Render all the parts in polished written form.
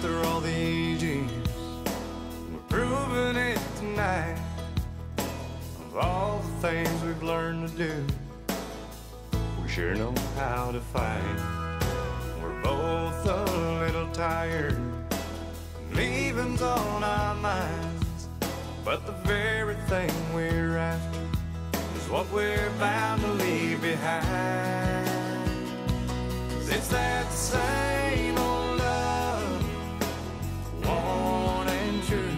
after all these years, we're proving it tonight. Of all the things we've learned to do, we sure know how to fight. We're both a little tired, leaving's on our minds, but the very thing we're after is what we're bound to leave behind. 'Cause it's that same old love, worn and true,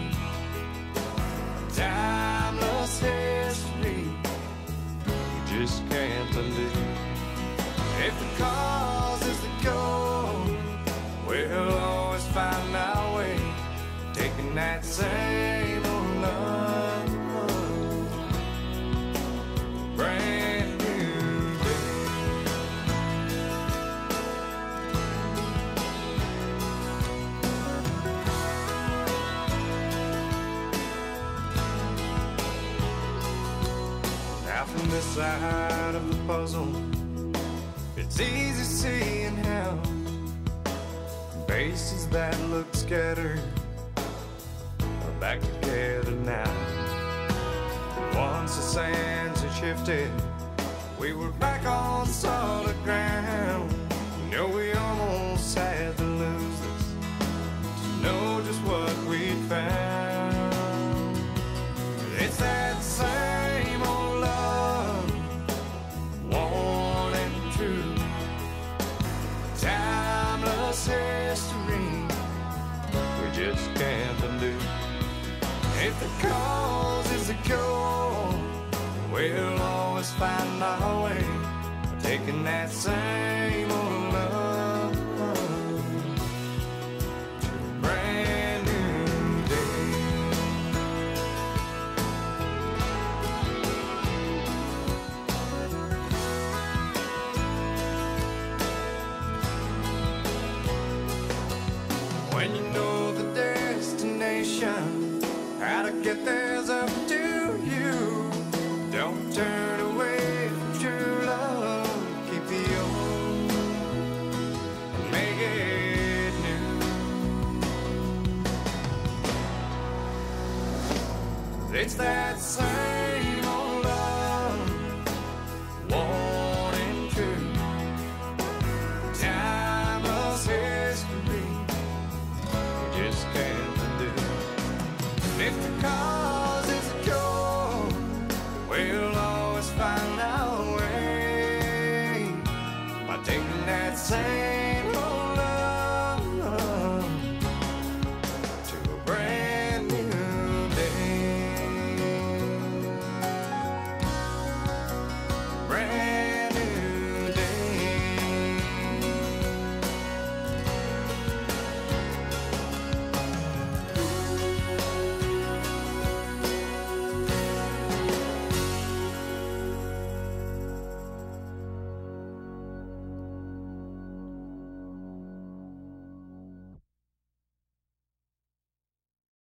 timeless history we just can't undo. If the cause is the goal, we'll always find our way, taking that same old love, brand new day. Now from this side of the puzzle, it's easy seeing how faces that look scattered are back together now. Once the sands had shifted, we were back on solid ground. You know, we almost had to lose this to know just what we'd found. It's that same old love, worn and true, timeless history we just can't undo. If the cause is the goal, we'll always find our way, taking that same old love to a brand new day. When you know the destination, how to get there's up to you. Don't turn away from true love. Keep the old and make it new. It's that same old love, worn and true, timeless history we just can't undo. If the cause is a goal, we'll always find our way by taking that same